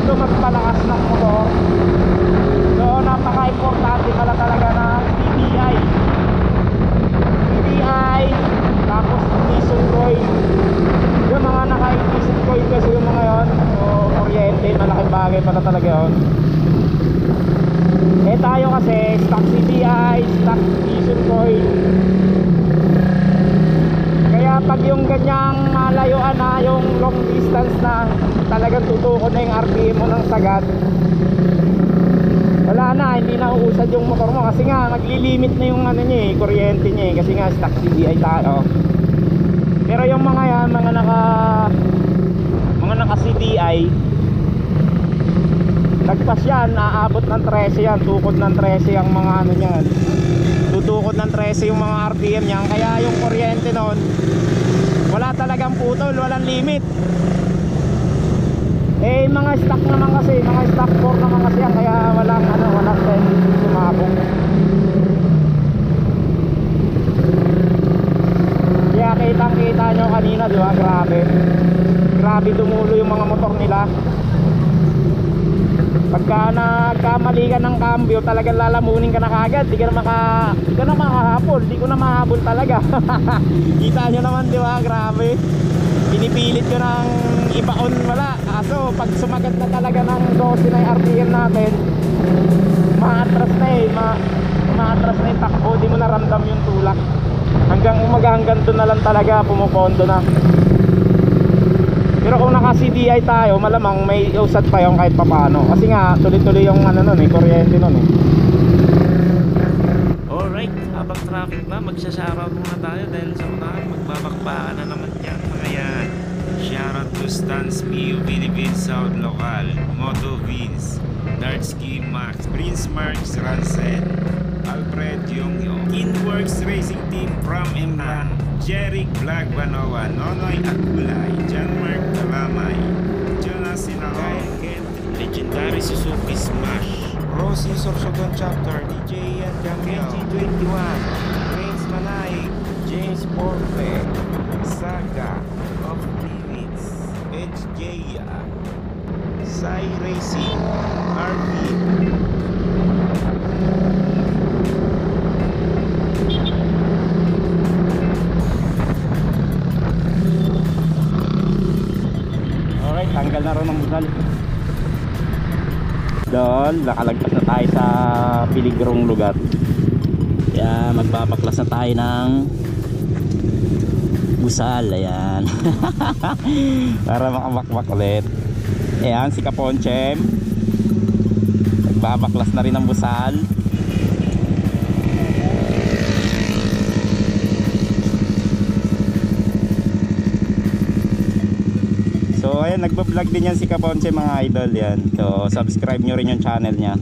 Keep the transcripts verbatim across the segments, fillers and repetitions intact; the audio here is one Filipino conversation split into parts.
gusto magpalakas ng motor, so napaka-importante pala talaga na C D I. C D I, tapos ignition coil. Yung mga naka-ignition coil kasi yung mga yon, so kuryente, malaking bagay pala talaga yun. Eh tayo kasi stock C D I, stock ignition coil. Kaya pag yung ganyang malayuan na, yung long distance na, talagang tutukod na yung R P M mo ng sagad, wala na, hindi na uusad yung motor mo. Kasi nga naglilimit na yung ano niya eh, kuryente niya eh, kasi nga stock C D I tayo. Pero yung mga yan, mga naka mga naka C D I, nagpas yan, aabot ng trese yan, tukod ng trese ang mga ano niyan, tutukod ng trese yung mga R P M niyan. Kaya yung kuryente nun, wala talagang putol, walang limit. Eh mga stock naman kasi, mga stock four naman kasi yan, kaya walang ano, walang tendency sumabog. Kaya kitang kita nyo kanina, di ba? Grabe, grabe dumulo yung mga motor nila. Pagka nagkamali ka ng cambio, talagang lalamunin ka na kagad. Di ka na maka, di ka na makahabol, di ko na mahabol talaga. Kita nyo naman, di ba? Grabe, pinipilit ko ng ibaon, wala. Kaso pag sumagat na talaga ng twelve na yung R P M natin, maatras na eh, ma maatras na yung takbo, di mo naramdam yung tulak. Hanggang umaga, hanggang doon na lang talaga, pumupondo na. Pero kung naka C D I tayo, malamang may usad pa yung kahit papano. Kasi nga tuloy-tuloy yung ano nun eh, kuryente nun eh. Alright, habang traffic ba, magsashoutout muna tayo dahil sa unahan magbabakbaan na naman yan. Kaya shoutout to Stans P U Philippines South Local, Moto Vince, Dartski Max, Prince Marks Ransen, Alfred Yongyo, Kinworks Racing Team from Emran, Jeric Vlog Banoa, Nonoy Akulay, John Mark Talamay, Jonas Sinakay, Ken, Legendary Suzuki Smash, Rosie Sorsogon Chapter, D J Ian Gamio, Kenji twenty-one, Prince Manay, James Porte, Saga of Limits, H J, Sai Racing, R V. Tanggal na rin ng busal. Doon, nakalagpas na tayo sa piligrong lugar. Kaya magpapaklas na tayo ng busal. Ayan. Para makabakbak ulit. Ayan, si Kaponchem nagbabaklas na rin ng busal. So ayan, nagbablog din yan si Kaponche mga idol yan. So subscribe nyo rin yung channel niya.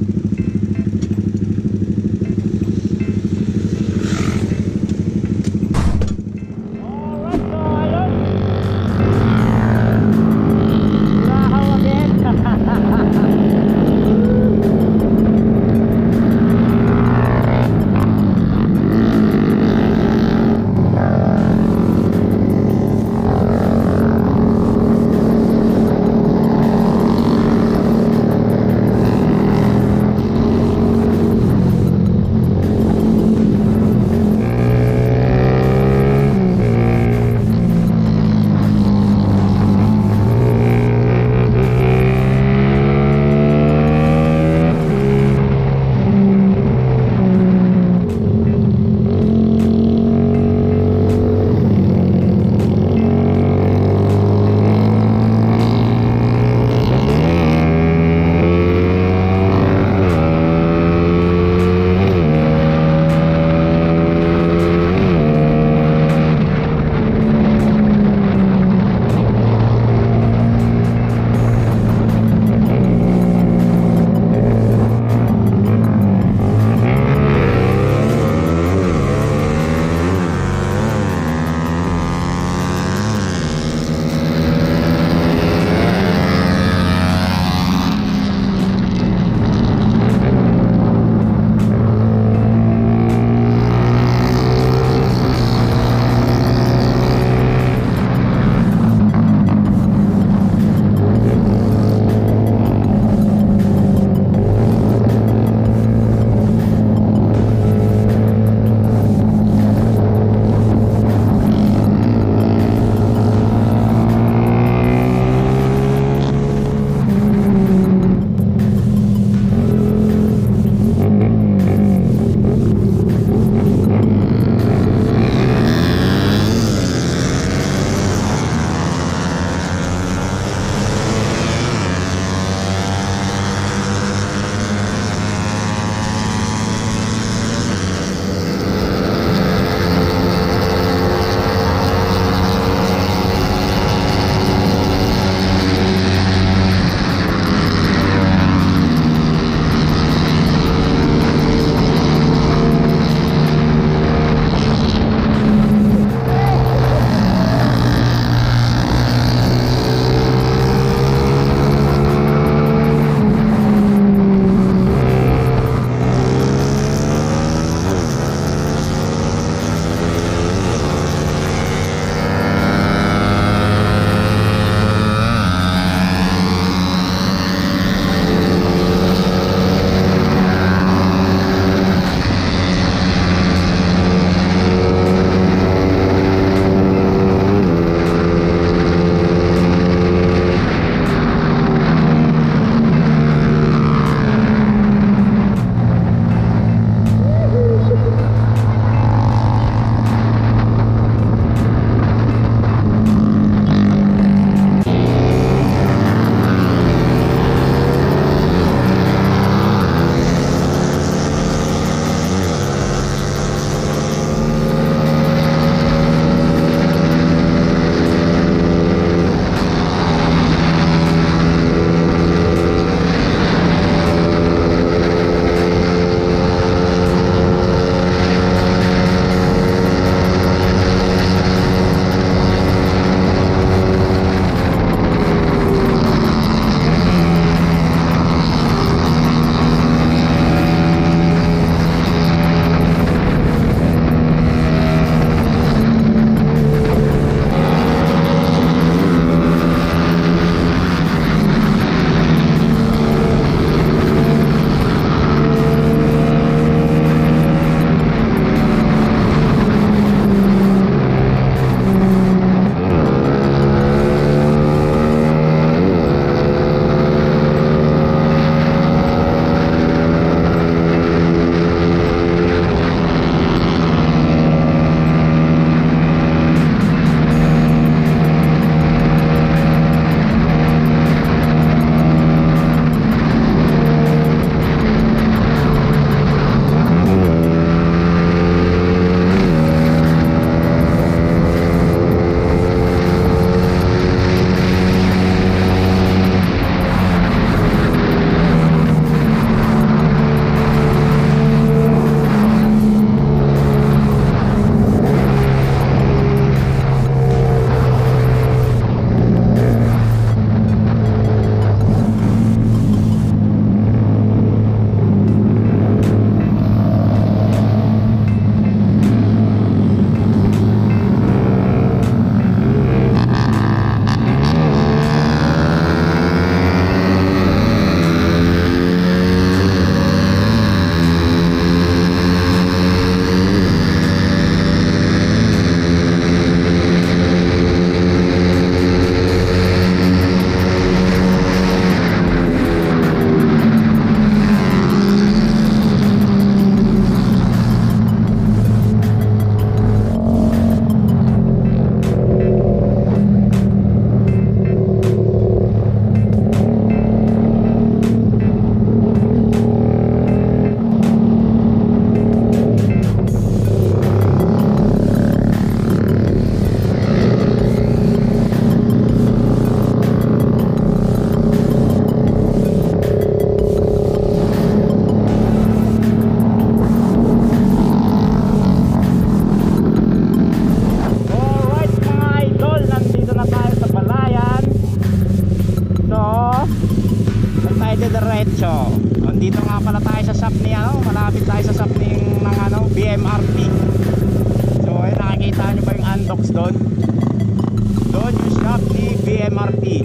medyo diretso. Nandito nga pala tayo sa shop ni ano, malapit tayo sa shop ng, ng ano, B M R T. So ayun, nakikita nyo ba yung undox doon? Doon yung shop ni B M R T,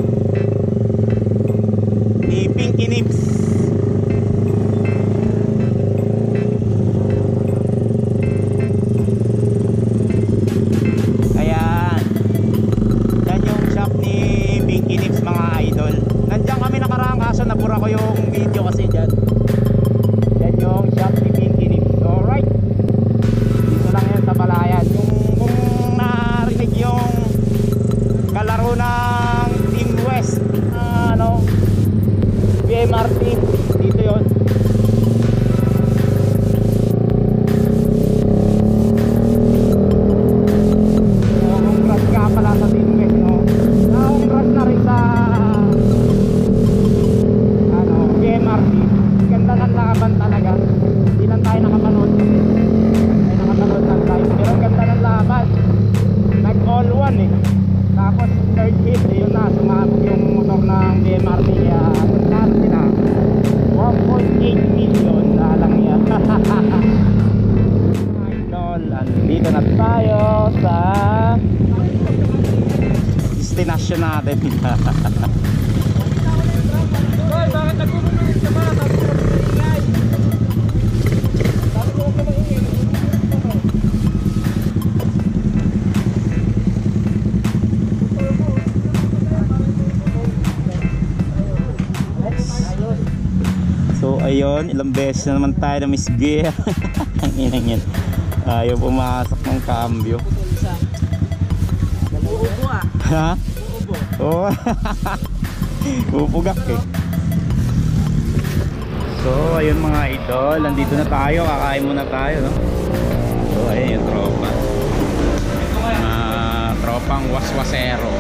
ni Pinky Nips. Ayan, yan yung shop ni Pinky Nips mga idol. Nandiyan kami nakaraan kaso nabura ko yung video kasi dyan. Yan yung shop ni Pinky Nips. Alright, dito lang yan sa Balayan. Yung kung narinig yung kalaro ng Team West, uh, ano, B M R T, dito yun. So congrats ka pala sa Team West, no? Na congrats na rin sa ano, B M R T. Ganda ng laban talaga. Hindi lang tayo nakapanood, ay nakapanood lang tayo, pero ganda ng laban. Nag all one eh. Tapos third hit, eh, yun na, sumabog yung motor ng B M R T. Kaya nagkano sila one point eight million na lang yan. Idol, andito na tayo sa destination natin. Hoy, bakit nagpupulit ka ba? Sabi ko mag-ingay. Sabi ko huwag ka mag-ingay. So ayun, ilang beses na naman tayo na miss gear. Ang inang yan, ayaw pumasok ng cambio. Uubo ah. Ha? Uubo. Oo. Pupugak eh. So ayun mga idol, nandito na tayo, kakain muna tayo, no? So ayun yung tropa, uh, tropang waswasero.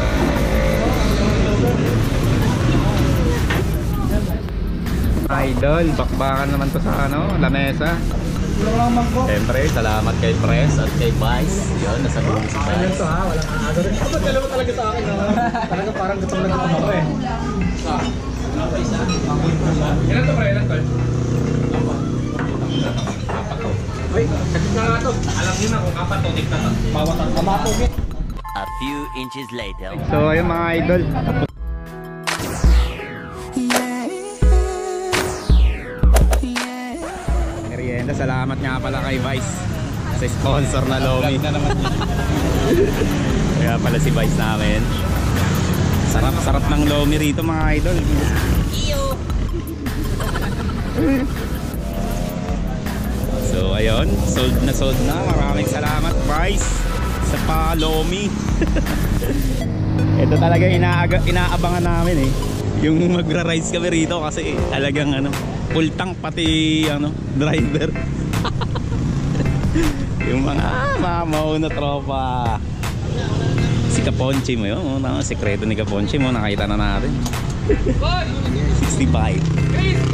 Idol, bakbakan naman to sa ano, lamesa. Siyempre, salamat kay Pres at kay Vice. Yun, nasa buong si Vice. Ito ha, walang aaga rin. Ano ba dalawa talaga sa akin? Talaga parang gutom na gutom ako eh. Ilan to pre? Ilan to? Apat to. Uy, sakit na nga to. Alam niyo na kung apat to, dik na to. Bawat ang kamatog eh. A few inches later. So ayun mga idol, merienda. Salamat nga pala kay Vice sa sponsor na Lomi. Kaya pala si Vice namin. Sarap sarap ng Lomi rito mga idol. So ayun, sold na sold na. Maraming salamat Vice sa pa-Lomi. Ito talaga inaaga, inaabangan namin eh, yung magra-rides kami rito kasi talagang ano, full tank pati ano, driver. Yung mga ah, mamaw na tropa. Si Kaponchi mo yun, oh, sekreto ni Kaponchi mo, nakita na natin. sixty-five.